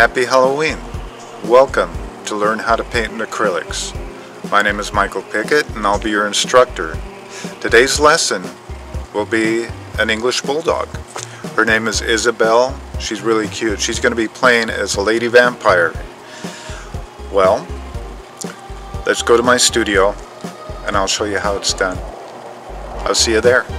Happy Halloween! Welcome to Learn How to Paint in Acrylics. My name is Michael Pickett and I'll be your instructor. Today's lesson will be an English Bulldog. Her name is Isabelle. She's really cute. She's going to be playing as a lady vampire. Well, let's go to my studio and I'll show you how it's done. I'll see you there.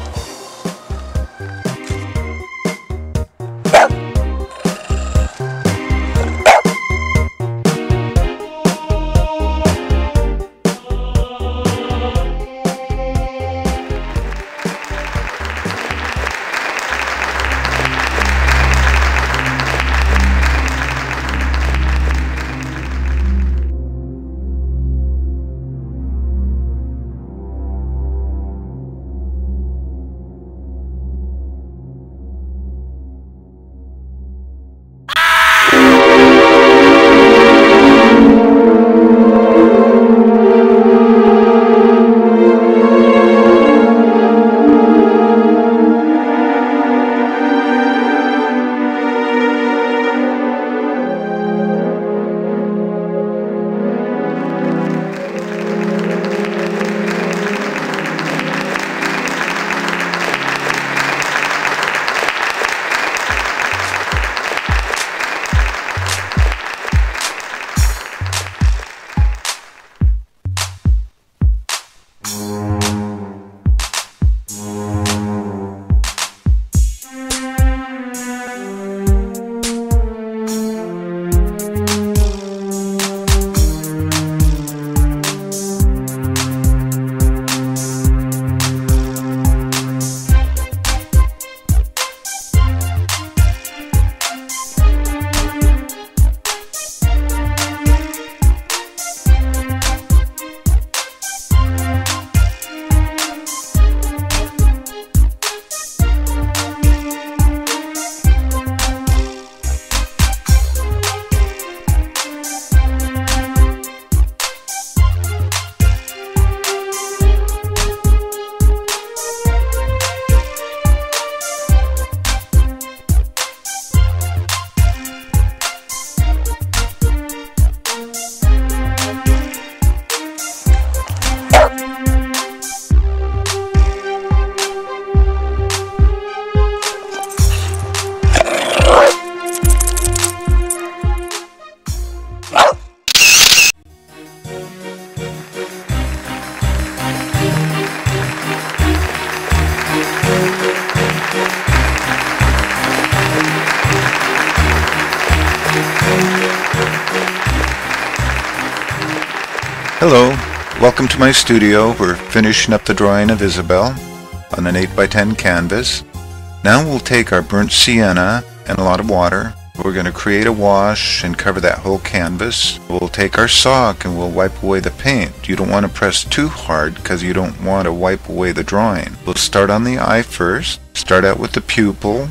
Hello, welcome to my studio. We're finishing up the drawing of Isabelle on an 8x10 canvas. Now we'll take our burnt sienna and a lot of water. We're going to create a wash and cover that whole canvas. We'll take our sock and we'll wipe away the paint. You don't want to press too hard because you don't want to wipe away the drawing. We'll start on the eye first. Start out with the pupil.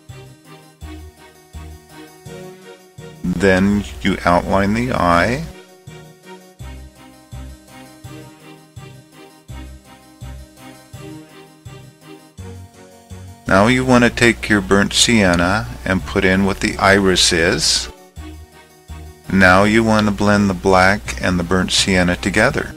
Then you outline the eye. Now you want to take your burnt sienna and put in what the iris is. Now you want to blend the black and the burnt sienna together.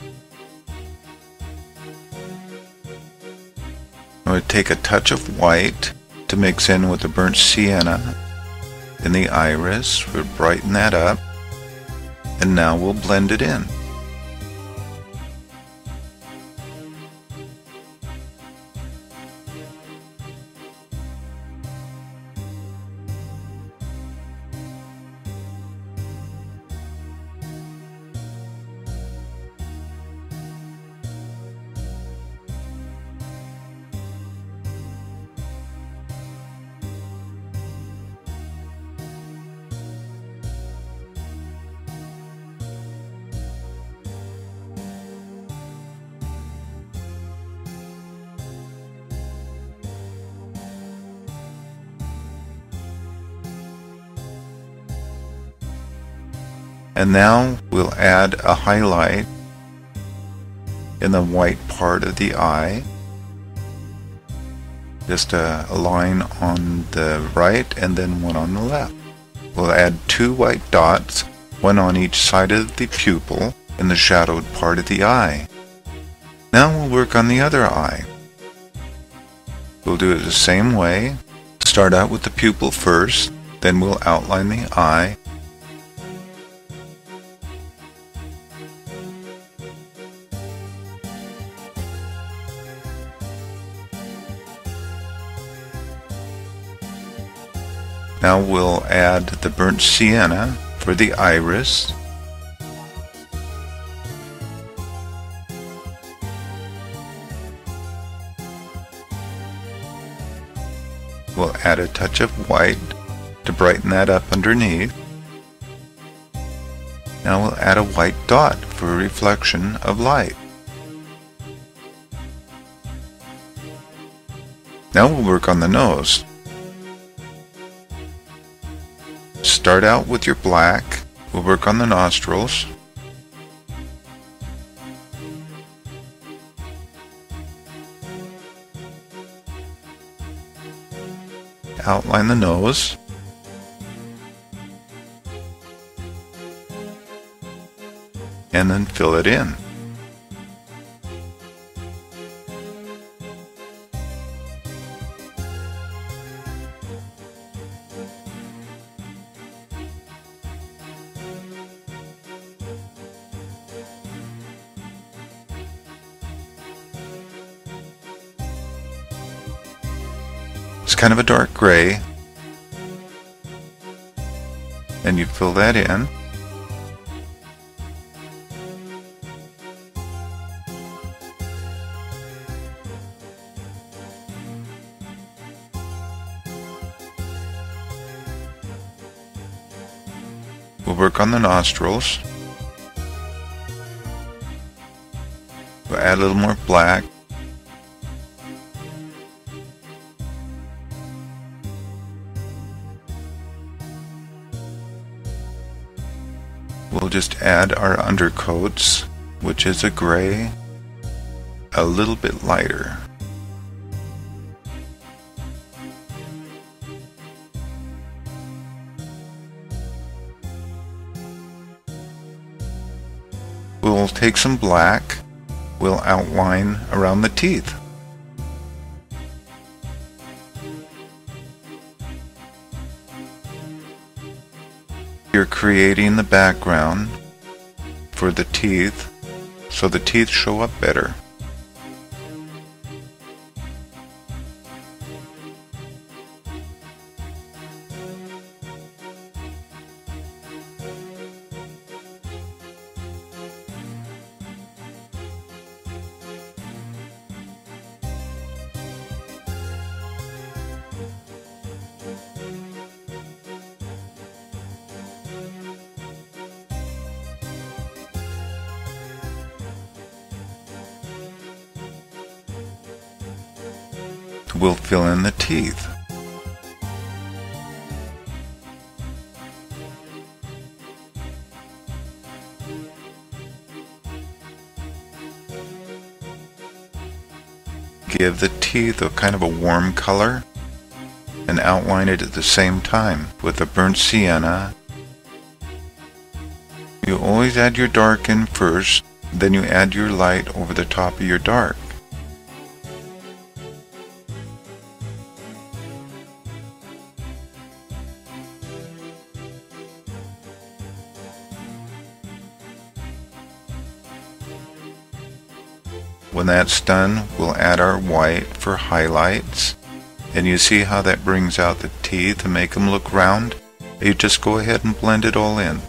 I'm going to take a touch of white to mix in with the burnt sienna in the iris. We'll brighten that up and now we'll blend it in. And now we'll add a highlight in the white part of the eye. Just a line on the right and then one on the left. We'll add 2 white dots, one on each side of the pupil in the shadowed part of the eye. Now we'll work on the other eye. We'll do it the same way. Start out with the pupil first, then we'll outline the eye. Now we'll add the burnt sienna for the iris. We'll add a touch of white to brighten that up underneath. Now we'll add a white dot for a reflection of light. Now we'll work on the nose. Start out with your black. We'll work on the nostrils. Outline the nose. And then fill it in. It's kind of a dark gray, and you fill that in. We'll work on the nostrils. We'll add a little more black. We'll just add our undercoats, which is a gray, a little bit lighter. We'll take some black, we'll outline around the teeth. You're creating the background for the teeth so the teeth show up better. We'll fill in the teeth. Give the teeth a kind of a warm color and outline it at the same time with a burnt sienna. You always add your dark in first, then you add your light over the top of your dark. When that's done, we'll add our white for highlights. And you see how that brings out the teeth and make them look round? You just go ahead and blend it all in.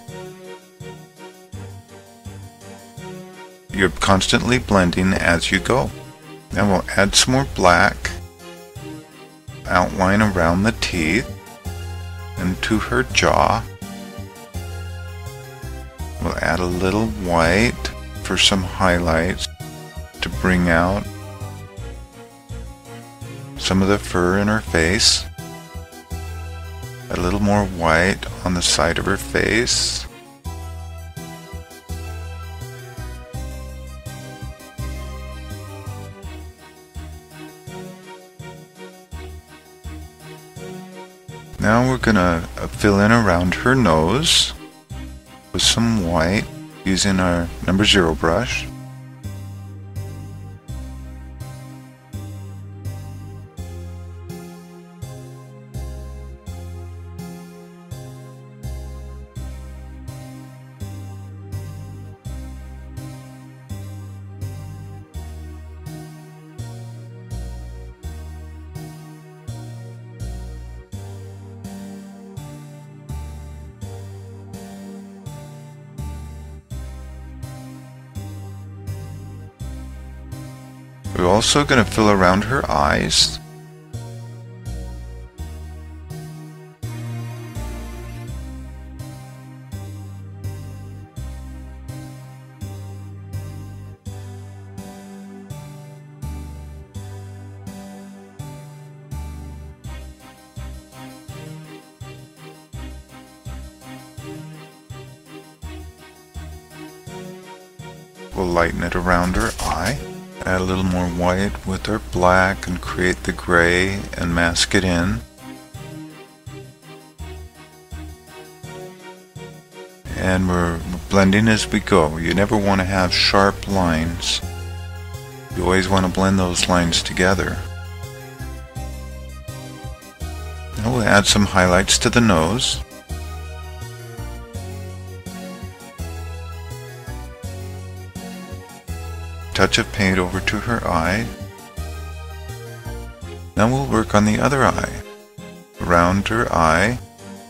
You're constantly blending as you go. Now we'll add some more black, outline around the teeth and to her jaw. We'll add a little white for some highlights to bring out some of the fur in her face. A little more white on the side of her face. Now we're gonna fill in around her nose with some white using our number 0 brush. We're also going to fill around her eyes. We'll lighten it around her eye. Add a little more white with our black and create the gray and mask it in. And we're blending as we go. You never want to have sharp lines. You always want to blend those lines together. Now we'll add some highlights to the nose. Touch of paint over to her eye. Now we'll work on the other eye. Around her eye.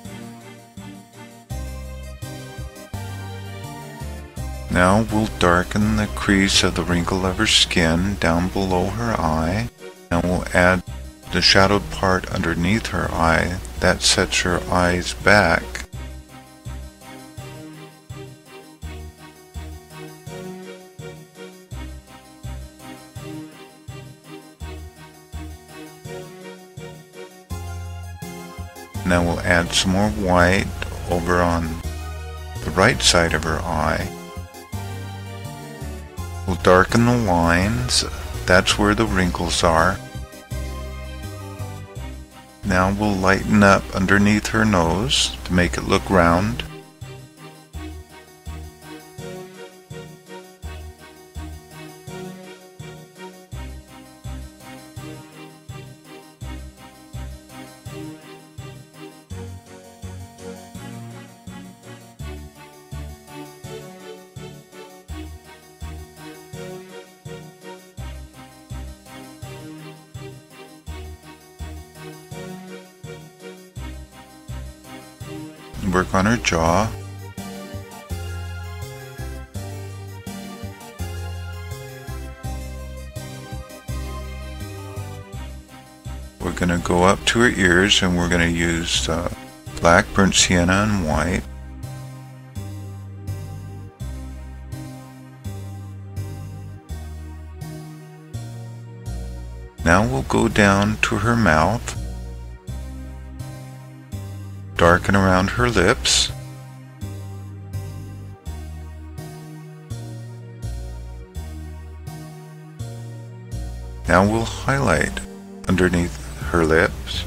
Now we'll darken the crease of the wrinkle of her skin down below her eye. Now we'll add the shadowed part underneath her eye. That sets her eyes back. Now we'll add some more white over on the right side of her eye. We'll darken the lines. That's where the wrinkles are. Now we'll lighten up underneath her nose to make it look round. Work on her jaw. We're going to go up to her ears and we're going to use black, burnt sienna, and white. Now we'll go down to her mouth. Darken around her lips. Now we'll highlight underneath her lips.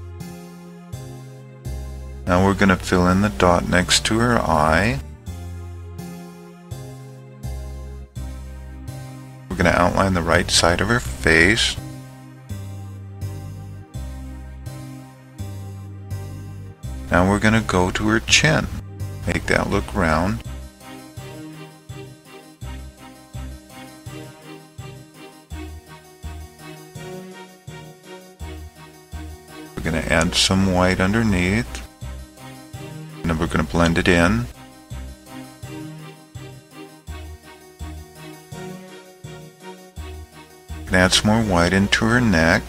Now we're going to fill in the dot next to her eye. We're going to outline the right side of her face. Now we're going to go to her chin. Make that look round. We're going to add some white underneath. And then we're going to blend it in. We're going to add some more white into her neck.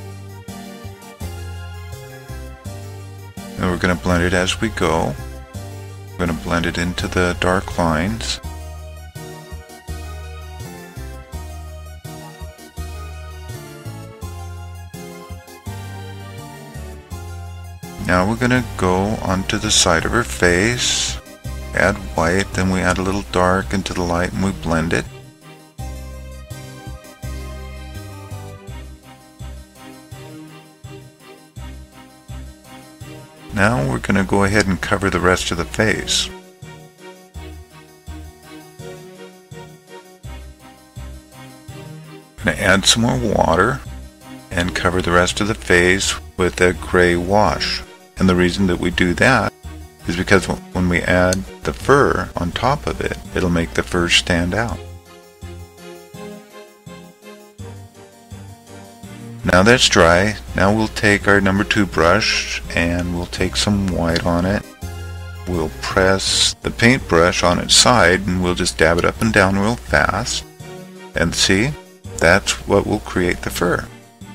And we're going to blend it as we go. We're going to blend it into the dark lines. Now we're going to go onto the side of her face, add white, then we add a little dark into the light and we blend it. Now we're going to go ahead and cover the rest of the face. I'm going to add some more water and cover the rest of the face with a gray wash. And the reason that we do that is because when we add the fur on top of it, it'll make the fur stand out. Now that's dry, now we'll take our number 2 brush and we'll take some white on it. We'll press the paintbrush on its side and we'll just dab it up and down real fast. And see, that's what will create the fur.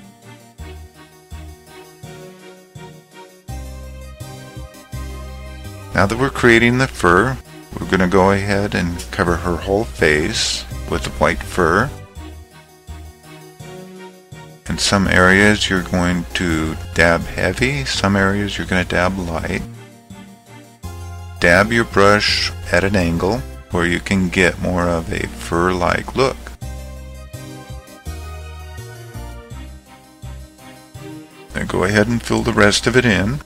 Now that we're creating the fur, we're going to go ahead and cover her whole face with the white fur. In some areas you're going to dab heavy, some areas you're going to dab light. Dab your brush at an angle where you can get more of a fur-like look. Now go ahead and fill the rest of it in.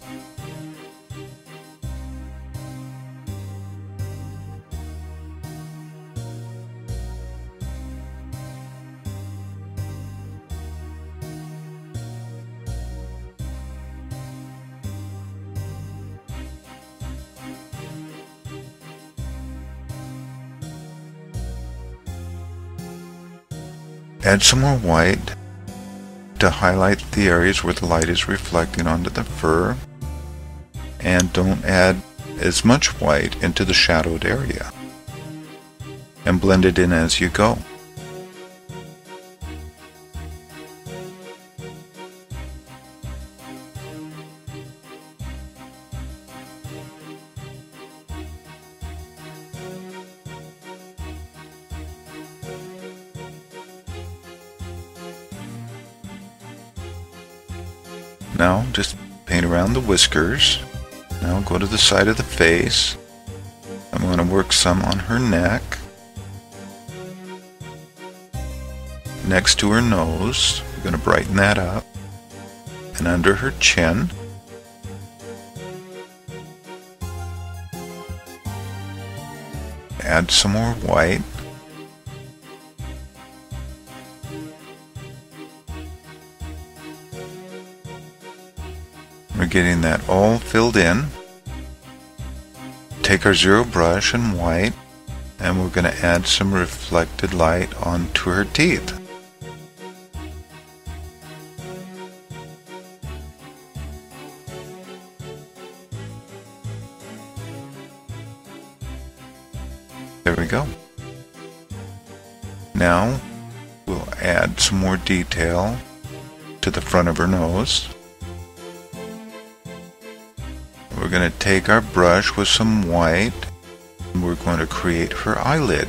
Add some more white to highlight the areas where the light is reflecting onto the fur, and don't add as much white into the shadowed area, and blend it in as you go. Now just paint around the whiskers. Now go to the side of the face. I'm going to work some on her neck. Next to her nose, we're going to brighten that up. And under her chin. Add some more white. We're getting that all filled in. Take our zero brush and white, and we're going to add some reflected light onto her teeth. There we go. Now we'll add some more detail to the front of her nose. We're going to take our brush with some white and we're going to create her eyelid.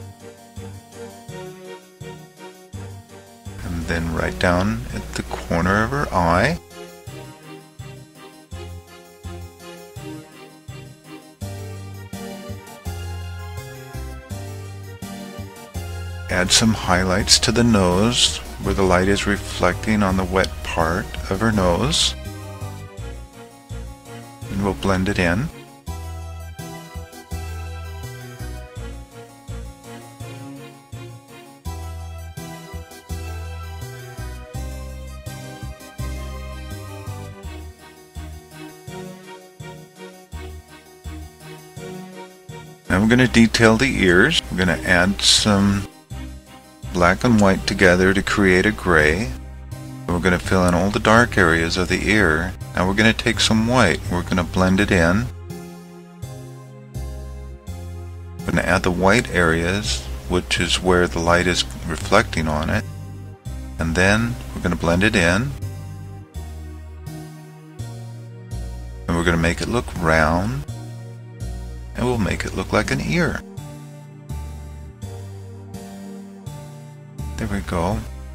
And then right down at the corner of her eye. Add some highlights to the nose where the light is reflecting on the wet part of her nose. And we'll blend it in. Now we're going to detail the ears. We're going to add some black and white together to create a gray. We're going to fill in all the dark areas of the ear. Now we're going to take some white. We're going to blend it in. We're going to add the white areas, which is where the light is reflecting on it. And then we're going to blend it in. And we're going to make it look round. And we'll make it look like an ear. There we go.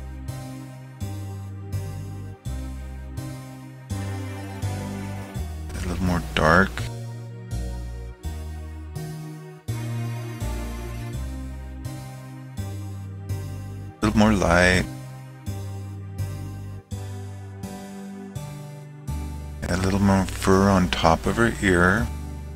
A little more dark. A little more light. Add a little more fur on top of her ear.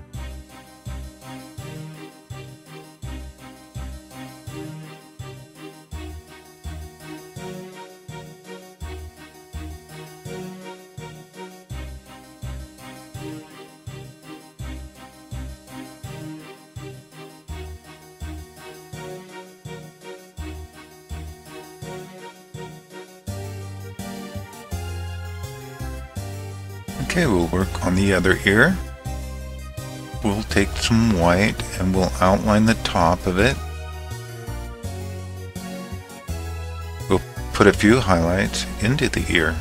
Okay, we'll work on the other ear. We'll take some white and we'll outline the top of it. We'll put a few highlights into the ear.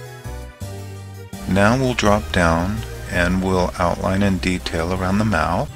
Now we'll drop down and we'll outline and detail around the mouth.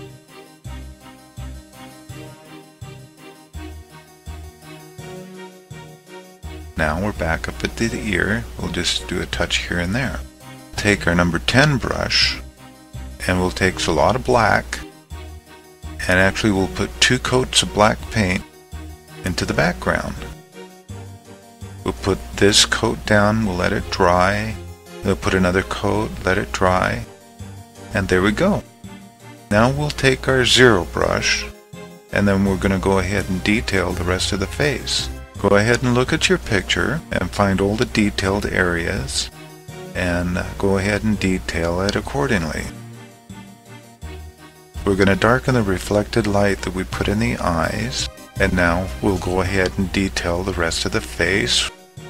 Now we're back up at the ear. We'll just do a touch here and there. Take our number 10 brush and we'll take a lot of black, and actually we'll put 2 coats of black paint into the background. We'll put this coat down, we'll let it dry, we'll put another coat, let it dry, and there we go. Now we'll take our 0 brush and then we're going to go ahead and detail the rest of the face. Go ahead and look at your picture and find all the detailed areas and go ahead and detail it accordingly. We're going to darken the reflected light that we put in the eyes, and now we'll go ahead and detail the rest of the face.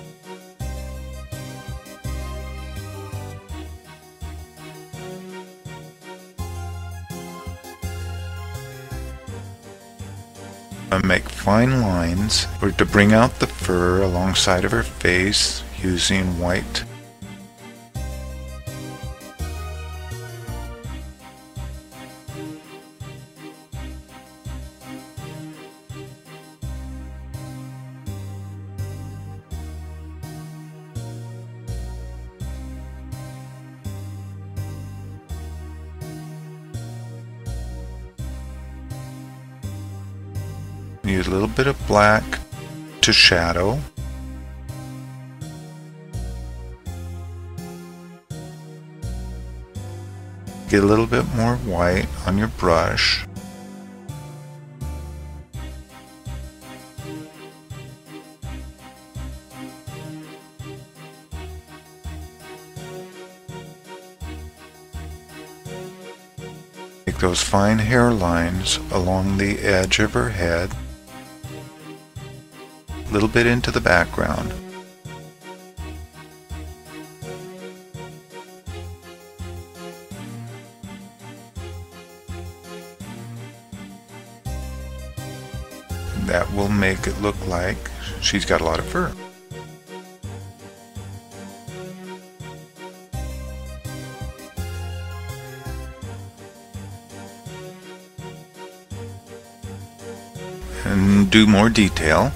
And make fine lines to bring out the fur alongside of her face using white. Use a little bit of black to shadow. Get a little bit more white on your brush. Make those fine hairlines along the edge of her head. A little bit into the background. That will make it look like she's got a lot of fur. And do more detail.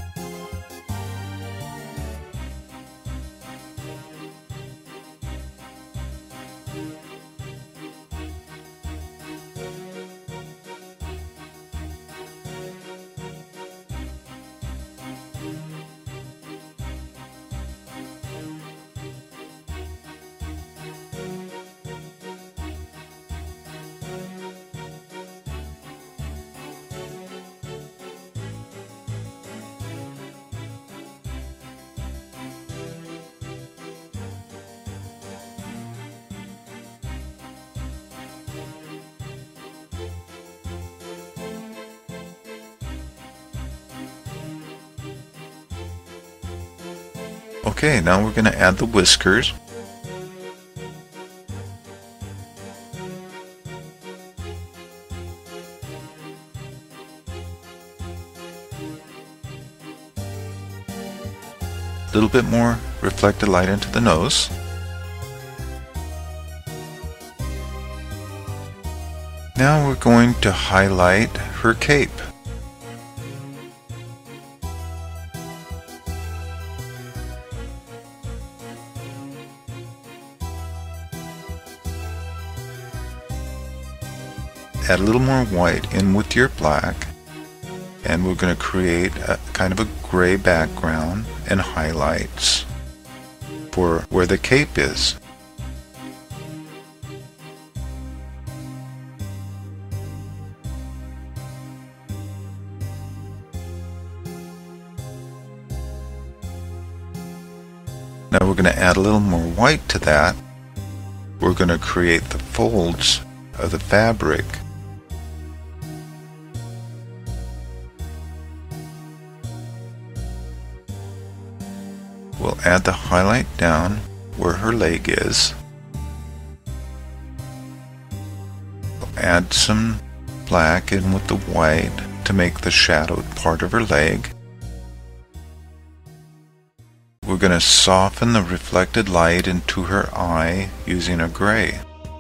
Okay, now we're going to add the whiskers. A little bit more reflected light into the nose. Now we're going to highlight her cape. Add a little more white in with your black, and we're going to create a kind of a gray background and highlights for where the cape is. we're going to add a little more white to that. We're going to create the folds of the fabric. We'll add the highlight down where her leg is. We'll add some black in with the white to make the shadowed part of her leg. We're going to soften the reflected light into her eye using a gray.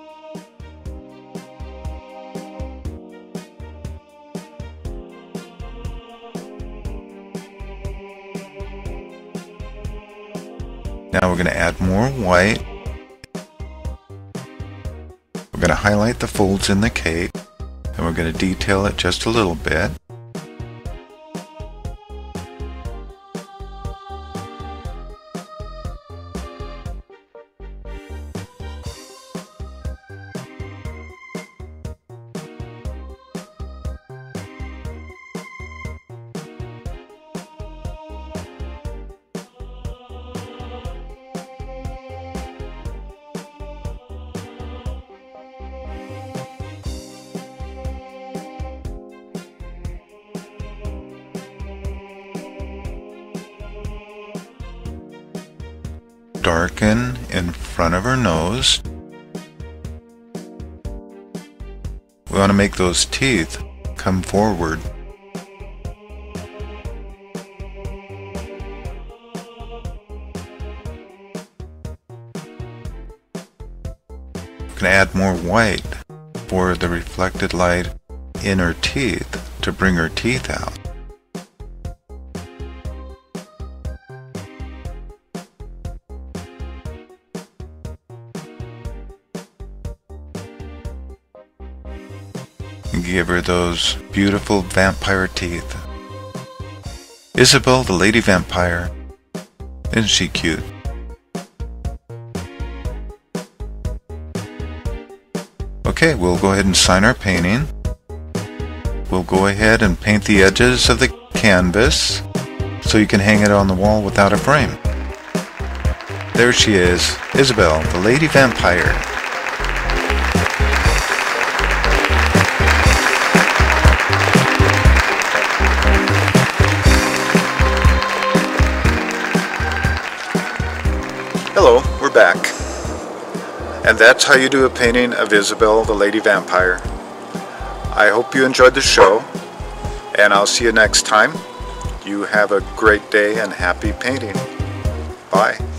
Now we're going to add more white. We're going to highlight the folds in the cape, and we're going to detail it just a little bit. Darken in front of her nose. We want to make those teeth come forward. We're going to add more white for the reflected light in her teeth to bring her teeth out. And give her those beautiful vampire teeth. Isabelle the Lady Vampire. Isn't she cute? Okay, we'll go ahead and sign our painting. We'll go ahead and paint the edges of the canvas so you can hang it on the wall without a frame. There she is, Isabelle the Lady Vampire. Hello, we're back. And that's how you do a painting of Isabelle the Lady Vampire. I hope you enjoyed the show, and I'll see you next time. You have a great day and happy painting. Bye.